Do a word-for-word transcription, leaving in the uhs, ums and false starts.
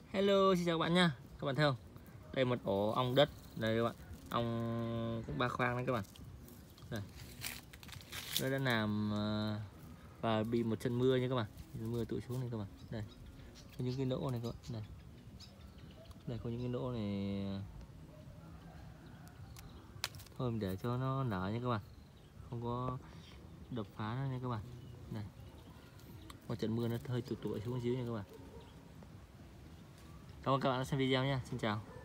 Hello, xin chào các bạn nha. Các bạn thấy không? Đây một ổ ong đất. Đây các bạn. Ong cũng ba khoang đấy các bạn. Đây. Nó đã làm và bị một trận mưa nha các bạn. Mưa tụi xuống này các bạn. Đây. Có những cái lỗ này các bạn. Đây. Đây có những cái lỗ này. Thôi mình để cho nó nở nha các bạn. Không có đập phá nó nha các bạn. Đây. Một trận mưa nó hơi tụt tụi xuống xíu nha các bạn. Cảm ơn các bạn đã xem video nha. Xin chào.